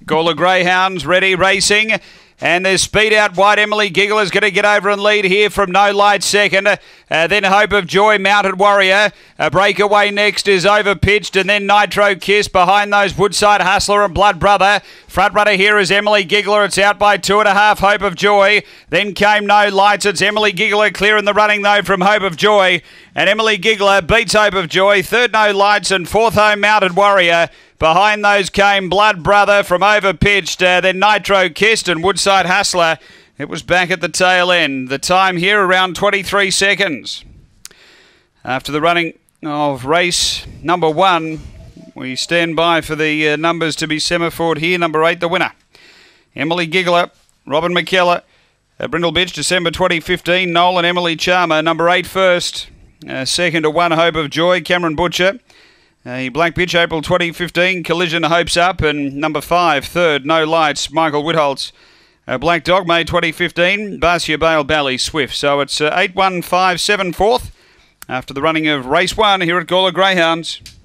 Gawler Greyhounds ready, racing. And there's speed out wide. Emily Giggle is going to get over and lead here from No Light second. Then Hope of Joy, Mounted Warrior. Breakaway next is Overpitched. And then Nitro Kiss behind those Woodside Hustler and Blood Brother. Front runner here is Emily Giggler. It's out by 2.5, Hope of Joy. Then came No Lights. It's Emily Giggler clearing the running though from Hope of Joy. And Emily Giggler beats Hope of Joy. Third No Lights and fourth home Mounted Warrior. Behind those came Blood Brother from Overpitched, then Nitro Kissed and Woodside Hustler. It was back at the tail end. The time here around 23 seconds. After the running of race number 1, we stand by for the numbers to be semaphored here. Number 8, the winner. Emily Giggler, Robin McKellar, Brindle Bitch, December 2015. Noel and Emily Charmer, number 8 first. Second to 1, Hope of Joy, Cameron Butcher. Black Bitch, April 2015, Collision Hopes Up, and number 5, third, No Lights, Michael Whitholtz. Black Dog, May 2015, Barcia Bale, Bally, Swift. So it's 8-1-5-7 fourth after the running of race 1 here at Gawler Greyhounds.